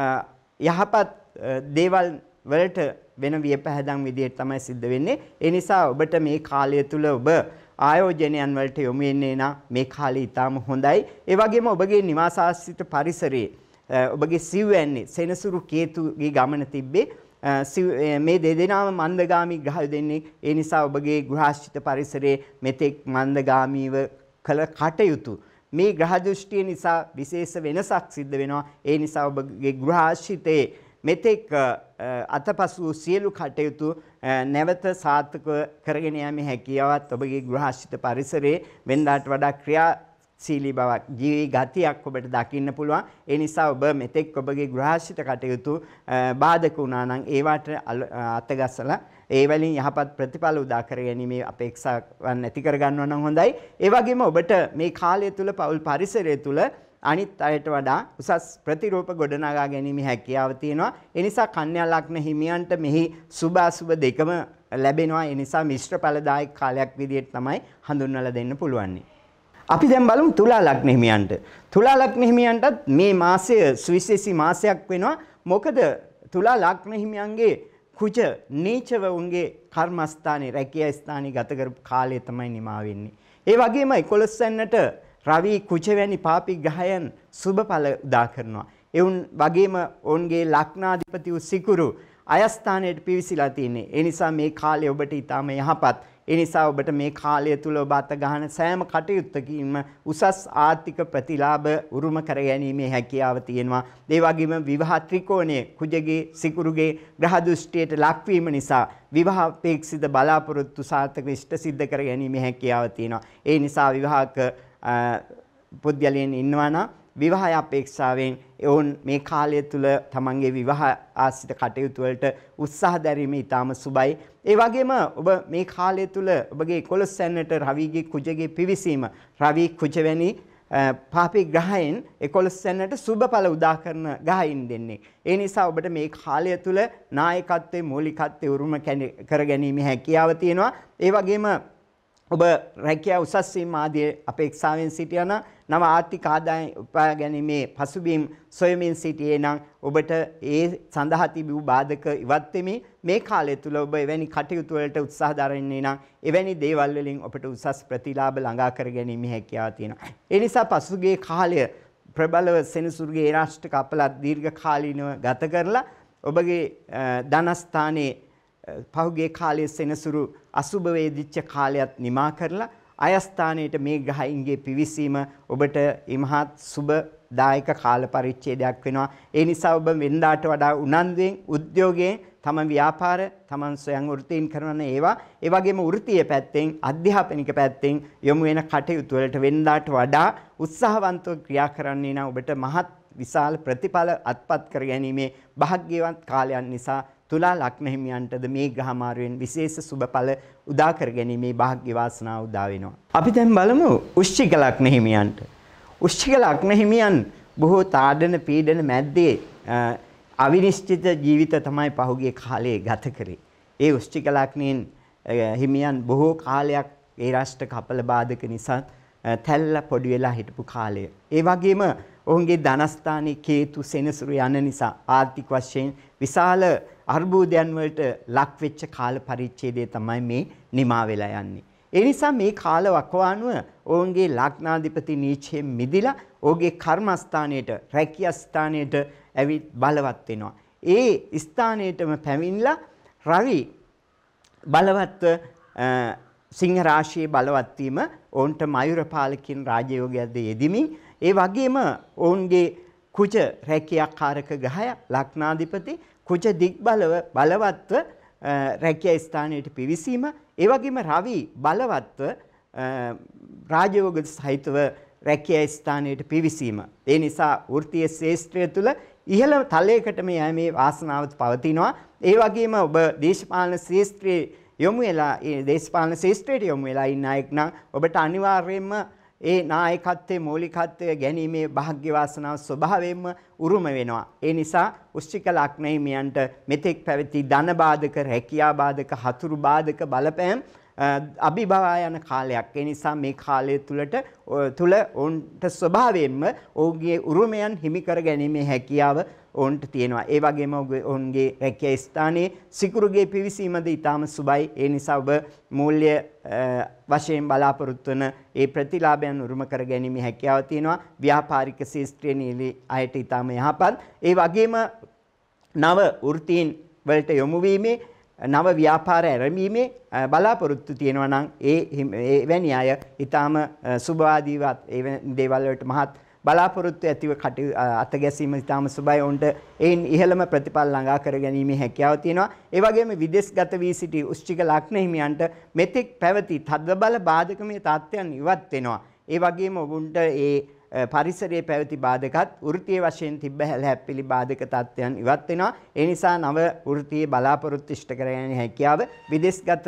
යහපත් දේවල් වලට වෙන වියපැහැදම් විදියට තමයි සිද්ධ වෙන්නේ. ඒ නිසා ඔබට මේ කාලය තුල ඔබ ආයෝජනයන් වලට යොමු වෙන්නේ නම් මේ කාලය ඉතාම හොඳයි. ඒ වගේම ඔබගේ නිවාසාශ්‍රිත පරිසරයේ ඔබගේ සිව්වැන්නේ සෙනසුරු කේතුගේ ගමන තිබ්බේ. මේ දෙදෙනාම මන්දගාමී ග්‍රහයෝ දෙන්නේ. ඒ නිසා ඔබගේ ගෘහාශ්‍රිත පරිසරයේ මෙතෙක් මන්දගාමීව කළ කටයුතු මේ ග්‍රහ දෘෂ්ටිය නිසා විශේෂ වෙනසක් සිද්ධ වෙනවා. ඒ නිසා ඔබගේ ගෘහාශ්‍රිතයේ මෙතෙක් අතපසු සියලු කටයුතු නැවත සාර්ථකව කරගෙන යාමේ හැකියාවත් ඔබගේ ගෘහාශ්‍රිත පරිසරයේ වෙනදාට වඩා ක්‍රියාශීලී බවක් ජීවී ගතියක් ඔබට දකින්න පුළුවන්. ඒ නිසා ඔබ මෙතෙක් ඔබගේ ගෘහාශ්‍රිත කටයුතු බාධක වුණා නම් ඒවට අතගස්සලා ඒ වලින් යහපත් ප්‍රතිඵල උදා කර ගැනීමේ අපේක්ෂාවන් ඇති කර ගන්නවා නම් හොඳයි. ඒ වගේම ඔබට මේ කාලය තුල පෞල් පරිසරය තුල අනිත් අයට වඩා උසස් ප්‍රතිරූප ගොඩනගා ගැනීමේ හැකියාව තියෙනවා. ඒ නිසා කන්‍යා ලග්න හිමියන්ට මෙහි සුභ අසුභ දෙකම ලැබෙනවා. ඒ නිසා මිශ්‍ර ඵලදායක කාලයක් විදිහට තමයි හඳුන්වලා දෙන්න පුළුවන්. අපි දැන් බලමු තුලා ලග්න හිමියන්ට. තුලා ලග්න හිමියන්ටත් මේ මාසය සුවිශේෂී මාසයක් වෙනවා. මොකද තුලා ලග්න හිමියන්ගේ කුජ නීචව උන්ගේ කර්මස්ථානයේ රැකියා ස්ථානයේ ගත කරපු කාලය තමයි නිමා වෙන්නේ. ඒ වගේම 11 වෙනිට රවි කුජ වැනි පාපී ග්‍රහයන් සුබඵල උදා කරනවා. එවුන් වගේම ඔවුන්ගේ ලග්නාධිපති වූ සිකුරු අයස්ථානයට පිවිසිලා තින්නේ. ඒ නිසා මේ කාලය ඔබට ඊටම යහපත්. ඒ නිසා ඔබට මේ කාලය තුල ඔබ අත ගන්න සෑම කටයුත්තකින්ම උසස් ආර්ථික ප්‍රතිලාභ උරුම කර ගැනීමේ හැකියාව තියෙනවා. ඒ වගේම විවාහ ත්‍රිකෝණයේ කුජගේ සිකුරුගේ ග්‍රහ දෘෂ්ටියට ලක්වීම නිසා විවාහ අපේක්ෂිත බලාපොරොත්තු සාර්ථක ඉෂ්ට සිද්ධ කර ගැනීමේ හැකියාව තියෙනවා. ඒ නිසා විවාහක පුද්ගලයන් ඉන්නවා නම් විවාහය අපේක්ෂාවෙන් ඔවුන් මේ කාලය තුල තමන්ගේ විවාහ ආශ්‍රිත කටයුතු වලට උත්සාහ දැරීම ඉතාම සුබයි. ඒ වගේම ඔබ මේ කාලය තුල ඔබගේ 11 වෙනිට රවිගේ කුජගේ පිවිසීම රවි කුජ වැනි පාපී ග්‍රහයන් 11 වෙනිට සුබඵල උදා කරන ග්‍රහයින් දෙන්නේ. ඒ නිසා ඔබට මේ කාලය තුල නායකත්වයේ මූලිකත්වයේ උරුම කර ගැනීම හැකියාව තියෙනවා. ඒ වගේම ඔබ රැකියාව උසස් වීම ආදී අපේක්ෂාවෙන් සිටියන නව ආර්ථික ආදායම් උපයා ගැනීමේ පසුබිම් සොයමින් සිටියේ නම් ඔබට ඒ සඳහා තිබූ බාධක ඉවත් වෙමින් මේ කාලය තුල ඔබ එවැනි කටයුතු වලට උත්සාහ දරන්නේ නම් එවැනි දේවල් වලින් ඔබට උසස් ප්‍රතිලාභ ළඟා කර ගැනීමේ හැකියාව තියෙනවා. ඒ නිසා පසුගිය කාලය ප්‍රබලව සෙනසුරුගේ රාෂ්ට්‍රික අපලත් දීර්ඝ කාලීනව ගත කරලා ඔබගේ ධනස්ථානයේ පහුගිය කාලයේ සෙනසුරු අසුබ වේදිච්ච කාලයත් නිමා කරලා අයස්ථානයේට මේ ග්‍රහයින්ගේ පිවිසීම ඔබට ඉමහත් සුබදායක කාල පරිච්ඡේදයක් වෙනවා. ඒ නිසා ඔබ වෙනදාට වඩා උනන්දුවෙන් උද්‍යෝගයෙන් තම ව්‍යාපාර තමන් ස්වයං වෘත්තීන් කරන ඒවා ඒ වගේම වෘත්තීය පැත්තෙන් අධ්‍යාපනික පැත්තෙන් යොමු වෙන කටයුතු වලට වෙනදාට වඩා උත්සාහවන්තව ක්‍රියා කරන්නේ නම් ඔබට මහත් විශාල ප්‍රතිඵල අත්පත් කර ගැනීමේ භාග්‍යවත් කාලයන් නිසා තුලා ලග්න හිමියන්ටද මේ ග්‍රහ මාරුවෙන් විශේෂ සුබඵල උදා කර ගැනීමේ භාග්‍ය වාසනාව උදා වෙනවා. අපි දැන් බලමු වෘශ්චික ලග්න හිමියන්ට. වෘශ්චික ලග්න හිමියන් බොහෝ තාඩන පීඩන මැද්දේ අවිනිශ්චිත ජීවිත තමයි පහුගිය කාලේ ගත කරේ. ඒ වෘශ්චික ලග්නයෙන් හිමියන් බොහෝ කාලයක් ඒ රාෂ්ට්‍ර කපල බාධක නිසා තැල්ලා පොඩි වෙලා හිටපු කාලය. ඒ වගේම ඔවුන්ගේ ධනස්ථානයේ කේතු සෙනසුරු යන නිසා ආර්ථික වශයෙන් විශාල අර්බුදයන් වලට ලක් වෙච්ච කාල පරිච්ඡේදය තමයි මේ නිමා වෙලා යන්නේ. ඒ නිසා මේ කාල වකවානුව ඔවුන්ගේ ලග්නාධිපති නීචයෙන් මිදිලා ඔහුගේ කර්මස්ථානයට රැකියා ස්ථානයට ඇවිත් බලවත් වෙනවා. ඒ ස්ථානයටම පැමිණලා රවි බලවත්ව සිංහ රාශියේ බලවත් වීම ඔවුන්ට මයුර පාලකින් රාජයෝගයක්ද යෙදෙමින් ඒ වගේම ඔවුන්ගේ කුජ රැකියාකාරක ග්‍රහය ලග්නාධිපති කුජ දිග්බලව බලවත්ව රැකියා ස්ථානයට පිවිසීම ඒ වගේම රවි බලවත්ව රාජයෝග සහිතව රැකියා ස්ථානයට පිවිසීම. ඒ නිසා වෘත්තීය ශාස්ත්‍රය තුළ ඉහළ තලයකටම යෑමේ වාසනාවත් පවතිනවා. ඒ වගේම ඔබ දේශපාලන ශාස්ත්‍රයේ යොමු වෙලා ඒ දේශපාලන ශාස්ත්‍රයට යොමු වෙලා ඉන්න අයෙක් නම් ඔබට අනිවාර්යයෙන්ම ඒ නායකත්වයේ මූලිකත්වය ගැනීමේ භාග්‍ය වාසනාව ස්වභාවයෙන්ම උරුම වෙනවා. ඒ නිසා වෘශ්චික ලග්න හිමියන්ට මෙතෙක් පැවති ධන බාධක, රැකියා බාධක, හතුරු බාධක බලපෑම් අභිභවා යන කාලයක්. ඒ නිසා මේ කාලය තුල ඔවුන්ට ස්වභාවයෙන්ම ඔවුන්ගේ උරුමයන් හිමි කර ගැනීමේ හැකියාව ඔවුන්ට තියෙනවා. ඒ වගේම ඔවුන්ගේ රැකියා ස්ථානයේ සිකුරුගේ පිවිසීමද ඊටාම සුබයි. ඒ නිසා ඔබ මූල්‍ය වශයෙන් බලාපොරොත්තු වන ඒ ප්‍රතිලාභයන් උරුම කර ගැනීමේ හැකියාව තියෙනවා. ව්‍යාපාරික ශාස්ත්‍රයේ නිලී අයට ඊටාම යහපත්. ඒ වගේම නව වෘත්තීන් වලට යොමු වීමේ නව ව්‍යාපාර ආරම්භීමේ බලාපොරොත්තු තියෙනවා නම් එවැනි අය ඊටාම සුභවාදීවත් එවැනි දේවල් වලට මහත් බලාපොරොත්තු ඇතිව අත ගැසීම ඊටාම සුබයි. ඔවුන්ට එයින් ඉහළම ප්‍රතිඵල ළඟා කර ගැනීමේ හැකියාව තියෙනවා. ඒ වගේම විදේශගත වී සිටි වෘශ්චික ලග්න හිමියන්ට මෙතෙක් පැවති තදබල බාධකමය තත්ත්වයන් ඉවත් වෙනවා. ඒ වගේම ඔවුන්ට ඒ පරිසරයේ පැවති බාධකත් වෘත්තීය වශයෙන් තිබ්බ හැලහැප්පිලි බාධක තත්ත්වයන් ඉවත් වෙනවා. ඒ නිසා නව වෘත්තීය බලාපොරොත්තු ඉෂ්ට කර ගැනීම හැකියාව විදේශගත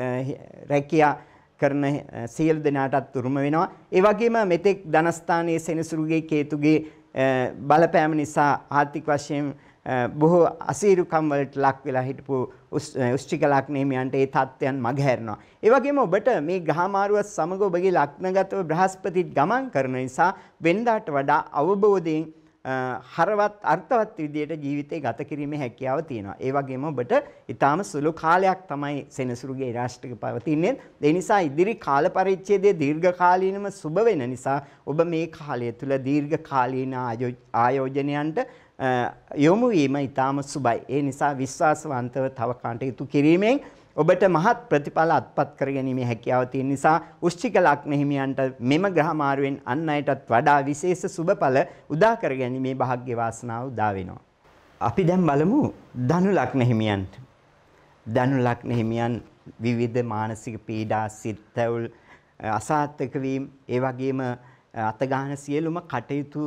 රැකියා කරන සියලු දෙනාටත් උරුම වෙනවා. ඒ වගේම මෙතෙක් ධනස්ථානයේ සෙනසුරුගේ කේතුගේ බලපෑම නිසා ආර්ථික වශයෙන් බොහෝ අසීරුකම් වලට ලක් වෙලා හිටපු වෘශ්චික ලග්න හිමියන්ට ඒ තත්ත්වයන් මගහැරෙනවා. ඒ වගේම ඔබට මේ ග්‍රහ මාරුවත් සමග ඔබගේ ලග්නගතව බ්‍රහස්පතිත් ගමන් කරන නිසා වෙනදාට වඩා අවබෝධයෙන් හරවත් අර්ථවත් විදියට ජීවිතේ ගත කිරීමේ හැකියාව තියෙනවා. ඒ වගේම ඔබට ඊටාම සුළු කාලයක් තමයි සෙනසුරුගේ රාශියක පවතින්නේ. ඒ නිසා ඉදිරි කාල පරිච්ඡේදයේ දීර්ඝ කාලීනම සුබ වෙන නිසා ඔබ මේ කාලය තුල දීර්ඝ කාලීන ආයෝජනයන්ට යොමු වීම ඊටාම සුබයි. ඒ නිසා විශ්වාසවන්තව තව කටයුතු කිරීමෙන් ඔබට මහත් ප්‍රතිඵල අත්පත් කර ගැනීමේ හැකියාව තියෙන නිසා වෘශ්චික ලග්න හිමියන්ට මෙම ග්‍රහ මාරුවෙන් අන් අයටත් වඩා විශේෂ සුබඵල උදා කර ගැනීමේ භාග්‍ය වාසනාව උදා වෙනවා. අපි දැන් බලමු ධනු ලග්න හිමියන්ට. ධනු ලග්න හිමියන් විවිධ මානසික පීඩා, සිත්තැවුල්, අසාර්ථක වීම, ඒ වගේම අතගාන සියලුම කටයුතු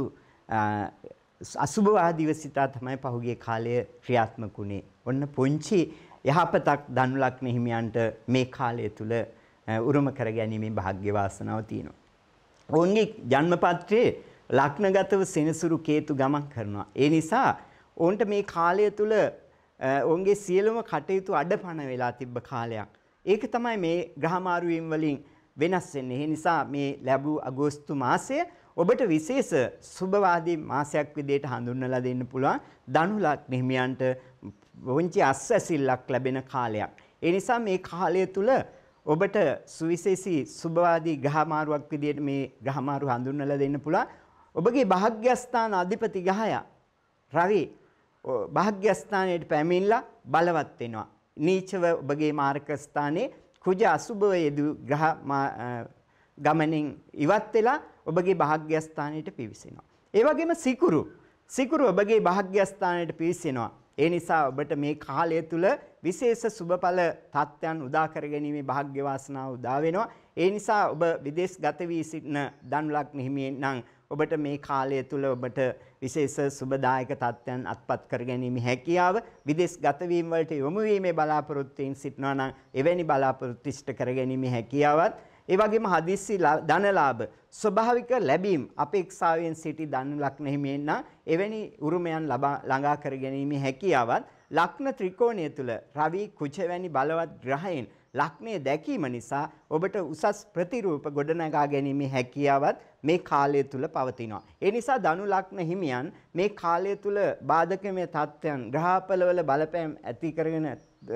අසුභවාදීව සිතා තමයි පහුගිය කාලයේ ක්‍රියාත්මක වුණේ. ඔන්න පුංචි යහපතක් ධනු ලග්න හිමියන්ට මේ කාලය තුල උරුම කර ගැනීමේ භාග්‍ය වාසනාව තියෙනවා. ඔවුන්ගේ ජන්මපත්‍රයේ ලග්නගතව සෙනසුරු කේතු ගමන් කරනවා. ඒ නිසා ඔවුන්ට මේ කාලය තුල ඔවුන්ගේ සියලුම කටයුතු අඩපණ වෙලා තිබ්බ කාලයක්. ඒක තමයි මේ ග්‍රහ මාරු වීම වලින් වෙනස් වෙන්නේ. ඒ නිසා මේ ලැබූ අගෝස්තු මාසය ඔබට විශේෂ සුබවාදී මාසයක් විදිහට හඳුන්වලා දෙන්න පුළුවන්. ධනු ලග්න හිමියන්ට වොංචි අස්වැසිල්ලක් ලැබෙන කාලයක්. ඒ නිසා මේ කාලය තුල ඔබට සුවිශේෂී සුබවාදී ග්‍රහ මාරුවක් විදිහට මේ ග්‍රහ මාරු හඳුන්වලා දෙන්න පුළුවන්. ඔබගේ භාග්‍යස්ථාන අධිපති ග්‍රහය රවි භාග්‍යස්ථානයට පැමිණලා බලවත් වෙනවා. නීචව ඔබගේ මාර්ග ස්ථානයේ කුජ අසුභව යෙදු ග්‍රහ ගමනින් ඉවත් වෙලා ඔබගේ භාග්‍යස්ථානයට පිවිසෙනවා. ඒ වගේම සිකුරු ඔබගේ භාග්‍යස්ථානයට පිවිසෙනවා. ඒ නිසා ඔබට මේ කාලය තුල විශේෂ සුබඵල තත්ත්වයන් උදා කර ගැනීමේ භාග්‍ය වාසනාව උදා වෙනවා. ඒ නිසා ඔබ විදේශගත වී සිටින ධනු ලග්න හිමියෙන් නම් ඔබට මේ කාලය තුල ඔබට විශේෂ සුබදායක තත්ත්වයන් අත්පත් කර ගැනීමේ හැකියාව විදේශගත වීම වලට යොමු වීමේ බලාපොරොත්තුෙන් සිටිනවා නම් එවැනි බලාපොරොත්තු ඉෂ්ට කර ගැනීමේ හැකියාවත් ඒ වගේම හදිස්සි ධනලාභ ස්වභාවික ලැබීම් අපේක්ෂාවෙන් සිටි ධනු ලග්න හිමියෙන් නම් එවැනි උරුමයන් ළඟා කර ගැනීමේ හැකියාවත් ලග්න ත්‍රිකෝණය තුල රවි කුජ වැනි බලවත් ග්‍රහයන් ලග්නයේ දැකීම නිසා ඔබට උසස් ප්‍රතිරූප ගොඩනගා ගැනීමේ හැකියාවත් මේ කාලය තුල පවතිනවා. ඒ නිසා ධනු ලග්න හිමියන් මේ කාලය තුල බාධකමය තත්ත්වයන් ග්‍රහපලවල බලපෑම් ඇති කරගෙන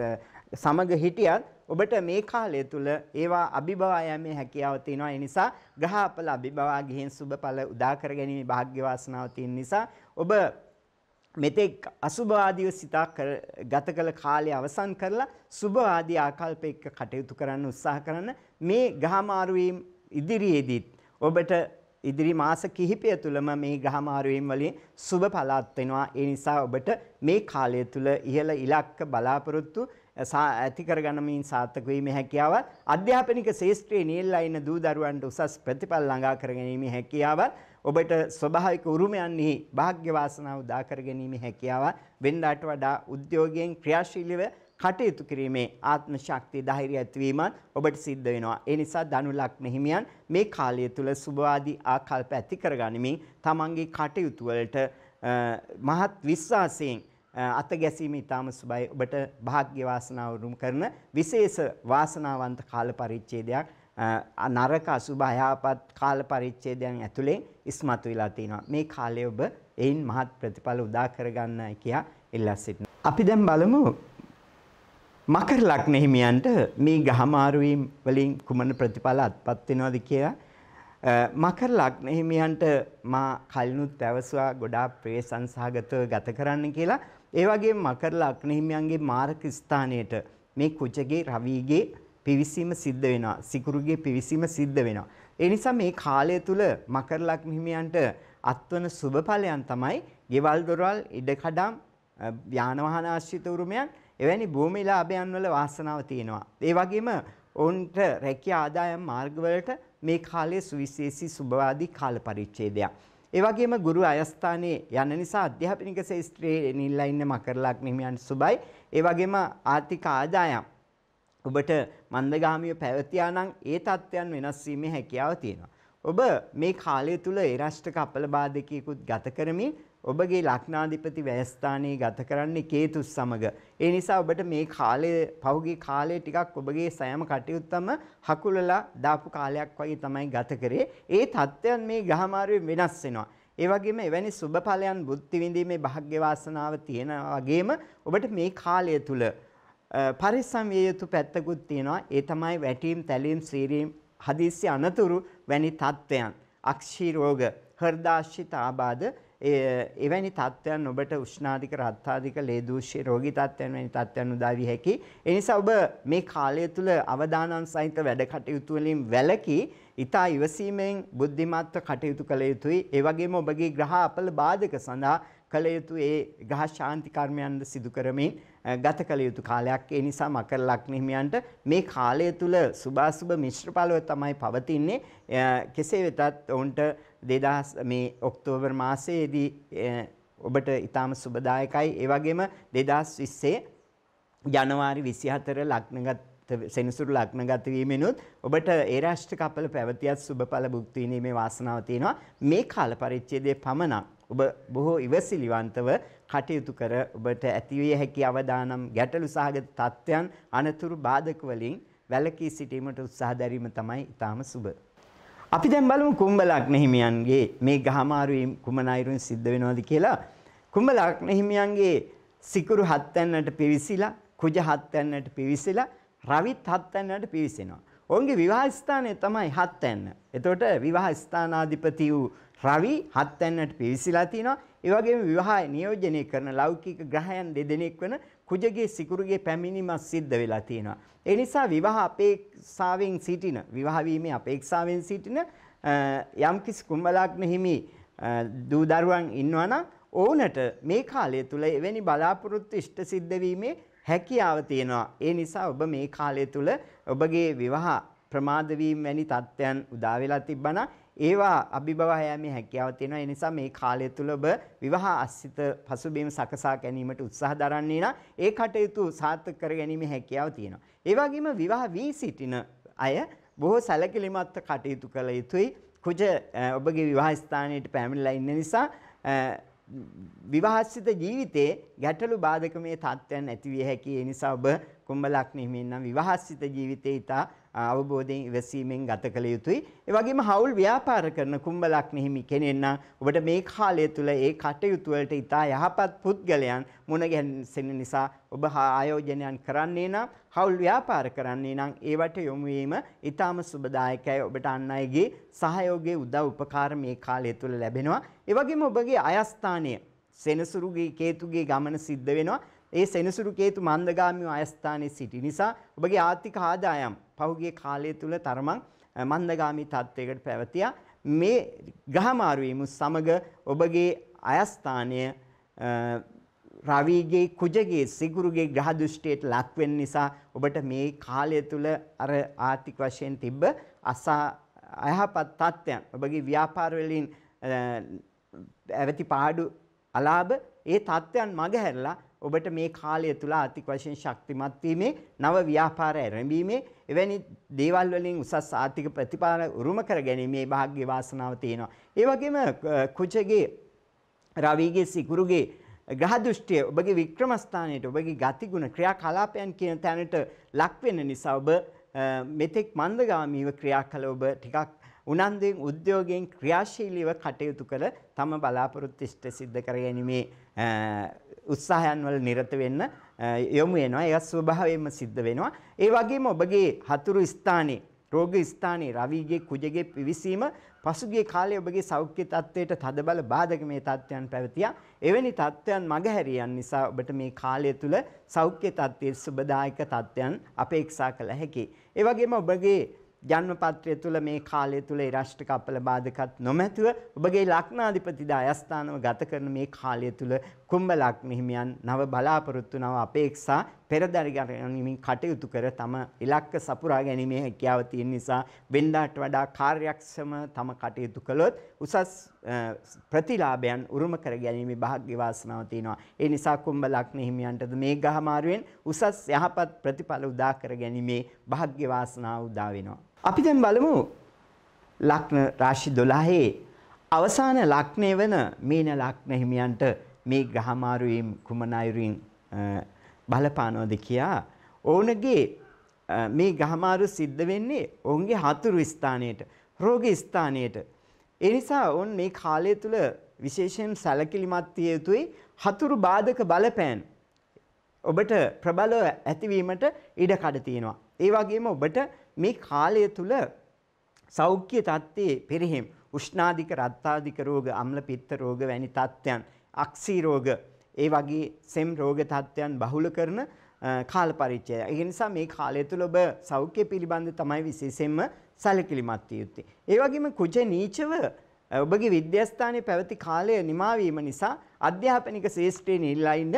සමග හිටියත් ඔබට මේ කාලය තුල ඒවා අභිභවා යෑමේ හැකියාව තියෙනවා. ඒ නිසා ග්‍රහපල අභිභවා ගිහින් සුබඵල උදා කර ගැනීමේ වාග්ය වාසනාව තියෙන නිසා ඔබ මෙතෙක් අසුභවාදීව සිතා ගත කළ කාලය අවසන් කරලා සුභවාදී ආකල්ප එක්ක කටයුතු කරන්න උත්සාහ කරන මේ ග්‍රහමාරු වීම ඉදිරියේදීත් ඔබට ඉදිරි මාස කිහිපය තුලම මේ ග්‍රහමාරු වීම වලින් සුබ පළාත් වෙනවා. ඒ නිසා ඔබට මේ කාලය තුල ඉහළ ඉලක්ක බලාපොරොත්තු ඇති කරගන්නමින් සාර්ථක වීමේ හැකියාවත් අධ්‍යාපනික ශාස්ත්‍රයේ නියැලලා ඉන්න දූ දරුවන්ට උසස් ප්‍රතිඵල ළඟා කර ගැනීමේ හැකියාවත් ඔබට ස්වභාවික උරුමයන්හි වාග්ය වාසනාව උදා කර ගැනීමේ හැකියාව වෙනදාට වඩා උද්‍යෝගයෙන් ක්‍රියාශීලීව කටයුතු කිරීමේ ආත්ම ශක්තිය ධෛර්යය ඇතිවීමත් ඔබට සිද්ධ වෙනවා. ඒ නිසා ධනු ලග්න හිමියන් මේ කාලය තුල සුභවාදී ආකල්ප ඇති කරගනිමින් තමන්ගේ කටයුතු වලට මහත් විශ්වාසයෙන් අත ගැසීම ඉතාම සුබයි. ඔබට වාග්ය වාසනාව උරුම කරන විශේෂ වාසනාවන්ත කාල පරිච්ඡේදයක් නරක අසුභ අයහපත් කාල පරිච්ඡේදයන් ඇතුලේ ඉස්මතු වෙලා තිනවා. මේ කාලය ඔබ එයින් මහත් ප්‍රතිඵල උදා කරගන්නයි කියා ඉල්ලා සිටිනවා. අපි දැන් බලමු මකර ලග්න හිමියන්ට මේ ග්‍රහමාරු වීම වලින් කුමන ප්‍රතිඵල අත්පත් වෙනවද කියලා. මකර ලග්න හිමියන්ට මා කලිනුත් පැවසුවා ගොඩාක් ප්‍රේසංසහගතව ගත කරන්න කියලා. ඒ වගේම මකර ලග්න හිමියන්ගේ මාරක ස්ථානයේට මේ කුජගේ රවිගේ පිවිසීම සිද්ධ වෙනවා. සිකුරුගේ පිවිසීම සිද්ධ වෙනවා. ඒ නිසා මේ කාලය තුල මකර ලග්න හිමියන්ට අත්වන සුබඵලයන් තමයි ගෙවල් දොරවල් ඉඩකඩම් යාන වාහන ආශ්‍රිත උරුමයන් එවැනි භූමි ලාභයන් වල වාසනාව තියෙනවා. ඒ වගේම ඔවුන්ට රැකියා ආදායම් මාර්ගවලට මේ කාලයේ සුවිශේෂී සුබවාදී කාල පරිච්ඡේදයක්. ඒ වගේම ගුරු අයස්ථානයේ යන නිසා අධ්‍යාපනික ශාස්ත්‍රයේ නිල්ලා ඉන්න මකර ලග්න හිමියන්ට සුබයි. ඒ වගේම ආර්ථික ආදායම් ඔබට මන්දගාමීව පැවතියා නම් ඒ තත්ත්වයන් වෙනස් වීමේ හැකියාව තියෙනවා. ඔබ මේ කාලය තුල ඒ රාෂ්ට්‍රක අපල බාධකයකුත් ගත කරමින් ඔබගේ ලග්නාධිපති වැයස්ථානයේ ගත කරන්නේ කේතු සමග. ඒ නිසා ඔබට මේ කාලයේ පහුගිය කාලේ ටිකක් ඔබගේ සෑම කටයුත්තම හකුලලා දාපු කාලයක් වගේ තමයි ගත කරේ. ඒ තත්ත්වයන් මේ ග්‍රහමාරුවේ වෙනස් වෙනවා. ඒ වගේම එවැනි සුබඵලයන් බුද්ධි විඳීමේ භාග්‍ය වාසනාව තියෙන වගේම ඔබට මේ කාලය තුල පරිස්සම් විය යුතු පැත්තකුත් තියෙනවා. ඒ තමයි වැටීම්, තැලීම්, ශ්‍රීරීම්, හදිස්සි අනතුරු වැනි තත්ත්වයන්, අක්ෂී රෝග, හෘදාශ්‍රිත ආබාධ එවැනි තත්ත්වයන් ඔබට උෂ්ණාධික, රක්තාධික, ලේ දූෂ්‍ය රෝගී තත්ත්වයන් වැනි තත්ත්වයන් උදා විය හැකි. ඒ නිසා ඔබ මේ කාලය තුල අවදානම් සහිත වැඩ කටයුතු වලින් වැළකී ඉතා ඉවසීමෙන් බුද්ධිමත්ව කටයුතු කළ යුතුයි. ඒ වගේම ඔබගේ ග්‍රහ අපල බාධක සඳහා කළ යුතු ඒ ග්‍රහ ශාන්ති කර්මයන්ද සිදු කරමින් ගත කළ යුතු කාලයක්. ඒ නිසා මකර ලග්න හිමියන්ට මේ කාලය තුල සුභාසුභ මිශ්‍ර ඵලව තමයි පවතින්නේ. කෙසේ වෙතත් ඔවුන්ට 2000 මේ ඔක්තෝබර් මාසයේදී ඔබට ඊටාම සුබදායකයි. ඒ වගේම 2020 ජනවාරි 24 ලග්නගත සෙනසුරු ලග්නගත වීමෙනුත් ඔබට ඒ රාෂ්ට්‍රික අපල පැවතියත් සුබඵල භුක්ති විඳීමේ වාසනාව තියෙනවා. මේ කාල පරිච්ඡේදයේ පමණක් ඔබ බොහෝ ඉවසිලිවන්තව කටයුතු කර ඔබට ඇතිවිය හැකි අවදානම් ගැටලු සහගත තත්ත්වයන් අනතුරු බාධක වලින් වැළකී සිටීමට උත්සාහ දැරීම තමයි ඊටාම සුබ. අපි දැන් බලමු කුම්භ ලග්න හිමියන්ගේ මේ ගහමාරු වීම කුමන අයුරින් සිද්ධ වෙනවද කියලා. කුම්භ ලග්න හිමියන්ගේ සිකුරු 7 යන්නට පිවිසිලා, කුජ 7 යන්නට පිවිසිලා, රවිත් 7 යන්නට පිවිසෙනවා. ඔවුන්ගේ විවාහ ස්ථානය තමයි 7 යන්න. එතකොට විවාහ ස්ථානාධිපති වූ රවි 7 යන්නට පිවිසිලා තිනවා. ඒ වගේම විවාහය නියෝජනය කරන ලෞකික ග්‍රහයන් දෙදෙනෙක් වන කුජගේ සිකුරුගේ පැමිණීමක් සිද්ධ වෙලා තියෙනවා. ඒ නිසා විවාහ අපේක්ෂාවෙන් සිටින විවාහ වීමේ අපේක්ෂාවෙන් සිටින යම්කිසි කුම්භ ලග්න හිමි දූ දරුවන් ඉන්නවා නම් ඕනට මේ කාලය තුල එවැනි බලාපොරොත්තු ඉෂ්ට සිද්ධ වීමේ හැකියාව තියෙනවා. ඒ නිසා ඔබ මේ කාලය තුල ඔබගේ විවාහ ප්‍රමාද වීම වැනි තත්ත්වයන් උදා වෙලා තිබ්බනම් ඒවා අභිභව යෑමේ හැකියාව තියෙනවා. ඒ නිසා මේ කාලය තුල ඔබ විවාහ අස්සිත පසුබිම සකසා ගැනීමට උත්සාහ දරන්නේ නම් ඒ කටයුතු සාර්ථක කර ගැනීමේ හැකියාව තියෙනවා. ඒ වගේම විවාහ වී සිටින අය බොහෝ සැලකිලිමත්ව කටයුතු කළ යුතුයි. කුජ ඔබගේ විවාහ ස්ථානයට පැමිණලා ඉන්න නිසා විවාහසිත ජීවිතයේ ගැටලු බාධක මේ තත්ත්වයන් ඇති විය හැකි. ඒ නිසා ඔබ කුම්භ ලග්න හිමින් නම් විවාහසිත ජීවිතේ ඉතා අවබෝධයෙන් ඉවසීමෙන් ගත කළ යුතුයි. ඒ වගේම හවුල් ව්‍යාපාර කරන කුම්භ ලග්න හිමි කෙනෙක් නම් ඔබට මේ කාලය තුල ඒ කටයුතු වලට ඉතා යහපත් පුද්ගලයන් මුණ ගැසෙන නිසා ඔබ ආයෝජනයන් කරන්නේ නම් හවුල් ව්‍යාපාර කරන්නේ නම් ඒවට යොමු වීම ඉතාම සුබදායකයි. ඔබට අන් අයගේ සහයෝගයේ උදව් උපකාර මේ කාලය තුල ලැබෙනවා. ඒ වගේම ඔබගේ අයස්ථානය සෙනසුරුගේ කේතුගේ ගමන සිද්ධ වෙනවා. ඒ සෙනසුරු කේතු මන්දගාමී අයස්ථානයේ සිටි නිසා ඔබගේ ආර්ථික ආදායම් පහුගිය කාලය තුල තරමක් මන්දගාමී තත්ත්වයකට පැවතියා. මේ ග්‍රහ මාරු වීම සමග ඔබගේ අයස්ථානය රවිගේ කුජගේ සිගුරුගේ ග්‍රහ දෘෂ්ටියට ලක් වෙන නිසා ඔබට මේ කාලය තුල අර ආර්ථික වශයෙන් තිබ්බ අයහපත් තත්ත්වයන් ඔබගේ ව්‍යාපාර වලින් ඇවති පාඩු අලාභ ඒ තත්ත්වයන් මගහැරලා ඔබට මේ කාලය තුල ආර්ථික වශයෙන් ශක්තිමත් වීමේ නව ව්‍යාපාර ආරම්භීමේ එවැනි දේවල් වලින් උසස් ආර්ථික ප්‍රතිඵල උරුම කර ගැනීමේ වාග්ය වාසනාව තියෙනවා. ඒ වගේම කුජගේ රවිගේ සිකුරුගේ ග්‍රහ දෘෂ්ටිය ඔබගේ වික්‍රම ස්ථානයේ ඔබගේ ගතිගුණ ක්‍රියාකලාපයන් කියන තැනට ලක් වෙන නිසා ඔබ මෙතෙක් මන්දගාමීව ක්‍රියා කළ ඔබ ටිකක් උනන්දුවෙන් උද්‍යෝගයෙන් ක්‍රියාශීලීව කටයුතු කර තම බලාපොරොත්තු ඉෂ්ට සිද්ධ කර ගැනීමේ උත්සාහයන් වල නිරත වෙන්න යොමු වෙනවා. ඒක ස්වභාවයෙන්ම සිද්ධ වෙනවා. ඒ වගේම ඔබගේ හතුරු ස්ථානයේ රෝග ස්ථානයේ රවිගේ කුජගේ පිවිසීම පසුගිය කාලයේ ඔබගේ සෞඛ්‍ය තත්ත්වයට තදබල බාධක මේ තත්ත්වයන් පැවතියා. එවැනි තත්ත්වයන් මගහැරියන් නිසා ඔබට මේ කාලය තුල සෞඛ්‍ය තත්ත්වයේ සුබදායක තත්ත්වයන් අපේක්ෂා කළ හැකියි. ඒ වගේම ඔබගේ ජන්ම පත්‍රය තුල මේ කාලය තුල ඉරෂ්ඨ කපල බාධකත් නොමැතිව ඔබගේ ලග්නාධිපති දායස්ථානව ගත කරන මේ කාලය තුල කුම්භ ලග්න හිමියන් නව බලාපොරොත්තු නව අපේක්ෂා පෙරදරි ගැනීමෙන් කටයුතු කර තම ඉලක්ක සපුරා ගැනීමේ හැකියාව තියෙන නිසා වෙනදාට වඩා කාර්යක්ෂම තම කටයුතු කළොත් උසස් ප්‍රතිලාභයන් උරුම කර ගැනීමේ වාග්ය වාසනාව තියෙනවා. ඒ නිසා කුම්භ ලග්න හිමියන්ටද මේ ග්‍රහ මාරුවෙන් උසස් යහපත් ප්‍රතිඵල උදා කර ගැනීමේ වාග්ය වාසනාව උදා වෙනවා. අපි දැන් බලමු ලග්න රාශි 12 අවසාන ලග්නය වෙන මීන ලග්න හිමියන්ට මේ ග්‍රහ මාරුවීම් කුමන අයුරින් බලපානවද කියා. ඔවුන්ගේ මේ ග්‍රහ මාරු සිද්ධ වෙන්නේ ඔවුන්ගේ හතුරු ස්ථානයට, රෝග ස්ථානයට. ඒ නිසා ඔවුන් මේ කාලය තුල විශේෂයෙන් සැලකිලිමත් විය යුතුයි. හතුරු බාධක බලපෑම් ඔබට ප්‍රබලව ඇතිවීමට ඉඩකඩ තියෙනවා. ඒ වගේම ඔබට මේ කාලය තුල සෞඛ්‍ය තත්ත්වයේ පෙරහිම් උෂ්ණාධික රක්තාධික රෝග අම්ල පිත්ත රෝග වැනි තත්ත්වයන් අක්සී රෝග ඒ වගේ සෙම් රෝග තත්ත්වයන් බහුල කරන කාල පරිච්ඡේදය. ඒ නිසා මේ කාලය තුල ඔබ සෞඛ්‍ය පිළිබඳ තමයි විශේෂයෙන්ම සැලකිලිමත් විය යුත්තේ. ඒ වගේම කුජ නීචව ඔබගේ විද්‍යාස්ථානයේ පැවති කාලය නිමා වීම නිසා අධ්‍යාපනික ශ්‍රේෂ්ඨයේ නිල්ලා ඉන්න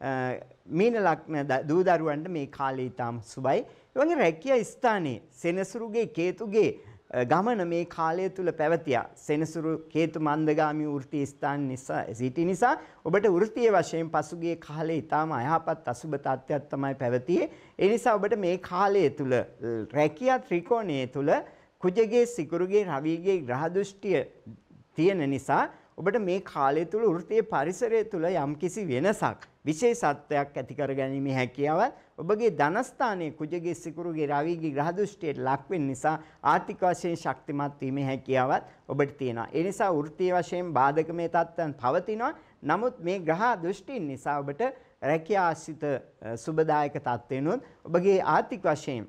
මීන ලග්න දූ දරුවන්ට මේ කාලය ඊටම සුබයි. ඒ වගේ රැකියා ස්ථානයේ සෙනසුරුගේ කේතුගේ ගමන මේ කාලය තුල පැවතියා. සෙනසුරු කේතු මන්දගාමී වෘත්තීය ස්ථාන නිසා සිටි නිසා ඔබට වෘත්තීය වශයෙන් පසුගිය කාලේ ඊටම අයහපත් අසුබ තත්ත්වයක් තමයි පැවතියේ. ඒ නිසා ඔබට මේ කාලය තුල රැකියා ත්‍රිකෝණයේ තුල කුජගේ සිකුරුගේ රවිගේ ග්‍රහ දෘෂ්ටිය තියෙන නිසා ඔබට මේ කාලය තුල වෘත්තීය පරිසරය තුල යම්කිසි වෙනසක් විශේෂත්වයක් ඇති කර ගැනීමේ හැකියාව ඔබගේ ධනස්ථානයේ කුජගේ සිකුරුගේ රවිගේ ග්‍රහ දෘෂ්ටියට ලක් වෙන නිසා ආර්ථික වශයෙන් ශක්තිමත් වීමේ හැකියාවත් ඔබට තියෙනවා. ඒ නිසා වෘත්තීය වශයෙන් බාධකමේ තත්ත්වයන් පවතිනවා. නමුත් මේ ග්‍රහ දෘෂ්ටීන් නිසා ඔබට රැකියා ආශ්‍රිත සුබදායක තත්ත්වෙනොත් ඔබගේ ආර්ථික වශයෙන්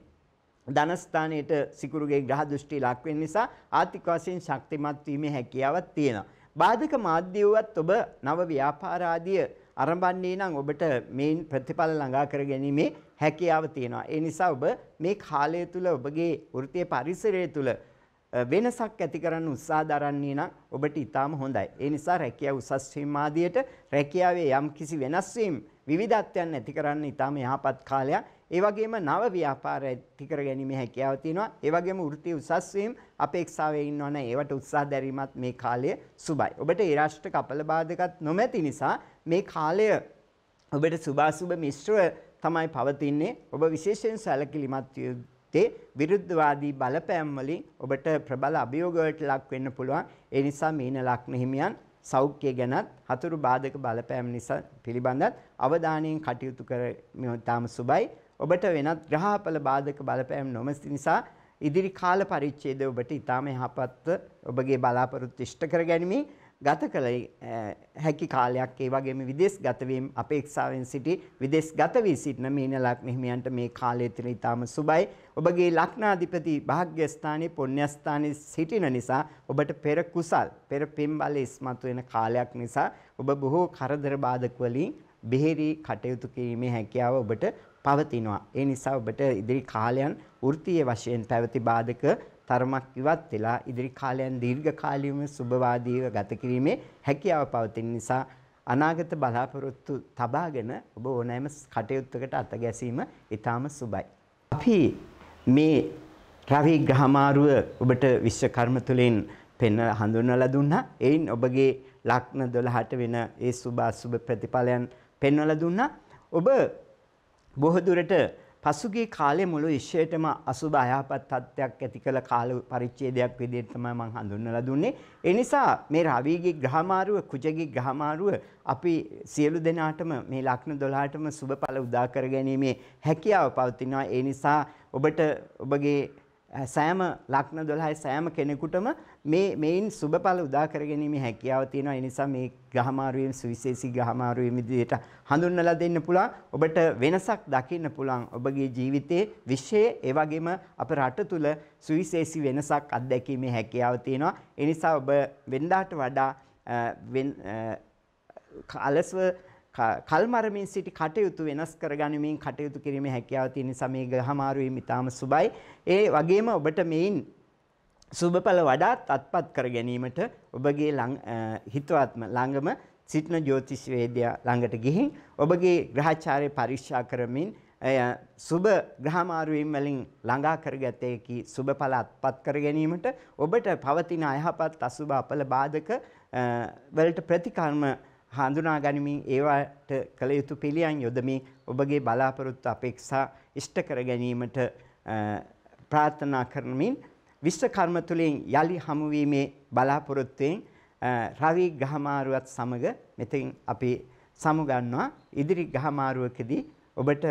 ධනස්ථානයේට සිකුරුගේ ග්‍රහ දෘෂ්ටි ලක් වෙන නිසා ආර්ථික වශයෙන් ශක්තිමත් වීමේ හැකියාවක් තියෙනවා. බාධක මාධ්‍යවත් ඔබ නව ව්‍යාපාර ආදිය ආරම්භන්නේ නම් ඔබට මේන් ප්‍රතිඵල ළඟා කර ගැනීමේ හැකියාව තියෙනවා. ඒ නිසා ඔබ මේ කාලය තුල ඔබගේ වෘත්තීය පරිසරය තුල වෙනසක් ඇති කරන්න උත්සාහ දරන්නේ නම් ඔබට ඊටාම හොඳයි. ඒ නිසා රැකියාව උසස් වීම ආදියට රැකියාවේ යම් කිසි වෙනස් වීම විවිධත්වයන් ඇති කරන්න ඊටාම යහපත් කාලයක්. ඒ වගේම නව ව්‍යාපාර ඇති කර ගැනීමේ හැකියාව තියෙනවා. ඒ වගේම වෘත්තීය උසස් වීම අපේක්ෂාවේ ඉන්නවනේ ඒවට උත්සාහ දැරීමත් මේ කාලය සුබයි. ඔබට ඒ රාෂ්ට්‍ර කපල බාධකත් නොමැති නිසා මේ කාලය ඔබට සුභාසුභ මිශ්‍රව තමයි පවතින්නේ. ඔබ විශේෂයෙන් සැලකිලිමත් විරුද්ධවාදී බලපෑම් වලින් ඔබට ප්‍රබල අභියෝග වලට ලක් වෙන්න පුළුවන්. ඒ නිසා මීන ලග්න හිමියන් සෞඛ්‍ය ගැනත් හතුරු බාධක බලපෑම් නිසා පිළිබඳත් අවධානයෙන් කටයුතු කරමින් තාම සුබයි. ඔබට වෙනත් ග්‍රහඵල බාධක බලපෑම් නොමැති නිසා ඉදිරි කාල පරිච්ඡේදය ඔබට ඊටාම යහපත් ඔබගේ බලාපොරොත්තු ඉෂ්ට කර ගැනීම ගත කළ හැකි කාලයක්. ඒ වගේම විදේශගත වීම අපේක්ෂාවෙන් සිටි විදේශගත වී සිටින මීන ලග්න හිමියන්ට මේ කාලය තුළ ඊටාම සුබයි. ඔබගේ ලග්නාධිපති භාග්‍ය ස්ථානයේ පුණ්‍ය ස්ථානයේ සිටින නිසා ඔබට පෙර කුසල් පෙර පින් බල ඉස්මතු වෙන කාලයක් නිසා ඔබ බොහෝ කරදර බාධක වලින් බෙහෙරි කටයුතු කිරීමේ හැකියාව ඔබට පවතිනවා. ඒ නිසා ඔබට ඉදිරි කාලයන් වෘත්තීය වශයෙන් පැවති බාධක තරමක් ඉවත් වෙලා ඉදිරි කාලයන් දීර්ඝ කාලීනව සුබවාදීව ගත කිරීමේ හැකියාව පවතින නිසා අනාගත බලාපොරොත්තු තබාගෙන ඔබ ඕනෑම කටයුත්තකට අත ගැසීම ඊටාම සුබයි. අපි මේ රවි ග්‍රහමාරුව ඔබට විශ්වකර්ම තුලින් පෙන්න හඳුන්වලා දුන්නා. එයින් ඔබගේ ලග්න 12ට වෙන ඒ සුබ අසුබ ප්‍රතිඵලයන් පෙන්වලා දුන්නා. ඔබ බොහෝ දුරට පසුගිය කාලයේ මුළු විශ්වයටම අසුබ අයහපත් තත්ත්වයක් ඇති කළ කාල පරිච්ඡේදයක් විදිහට තමයි මම හඳුන්වලා දුන්නේ. ඒ නිසා මේ රවිගේ ග්‍රහමාරුව කුජගේ ග්‍රහමාරුව අපි සියලු දෙනාටම මේ ලග්න 12ටම සුබඵල උදා කර ගැනීමේ හැකියාව පවතිනවා. ඒ නිසා ඔබට ඔබගේ සෑම ලග්න 12 සෑම කෙනෙකුටම මේන් සුබඵල උදා කර ගැනීමේ හැකියාව තියෙනවා. ඒ නිසා මේ ග්‍රහමාරුවෙන් සුවිශේෂී ග්‍රහමාරුවෙන් විදිහට හඳුන්වලා දෙන්න පුළුවන්. ඔබට වෙනසක් දකින්න පුළුවන්. ඔබගේ ජීවිතයේ විශ්වයේ ඒ වගේම අප රට තුල සුවිශේෂී වෙනසක් අත්දැකීමේ හැකියාව තියෙනවා. ඒ නිසා ඔබ වෙනදාට වඩා අලසව කල්මරමින් සිටි කටයුතු වෙනස් කරගනිමින් කටයුතු කිරීමේ හැකියාව තියෙන නිසා මේ ග්‍රහමාරුවේ ඊටාම සුබයි. ඒ වගේම ඔබට මේන් සුබඵල වඩාත් අත්පත් කර ගැනීමට ඔබගේ හිතවත්ම ළඟම සිටින ජ්‍යොතිෂ වේදියා ළඟට ගිහින් ඔබගේ ග්‍රහචාරය පරීක්ෂා කරමින් සුබ ග්‍රහමාරුවීම් වලින් ළඟා කරගත හැකි සුබඵල අත්පත් කර ගැනීමට ඔබට පවතින අයහපත් අසුබ අපල බාධක වලට ප්‍රතිකර්ම හඳුනා ගනිමින් ඒවට කළ යුතු පිළියම් යොදමින් ඔබගේ බලාපොරොත්තු අපේක්ෂා ඉෂ්ට කර ගැනීමට ප්‍රාර්ථනා කරමින් විශ්වකර්ම තුලින් යලි හමුවීමේ බලාපොරොත්තුවෙන් රවි ග්‍රහමාරුවත් සමග මෙතෙන් අපි සමුගන්නවා. ඉදිරි ග්‍රහමාරුවකදී ඔබට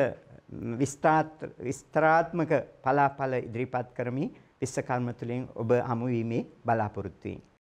විස්තරාත්මක පලාඵල ඉදිරිපත් කරමින් විශ්වකර්ම තුලින් ඔබ හමුවීමේ බලාපොරොත්තු වෙමි.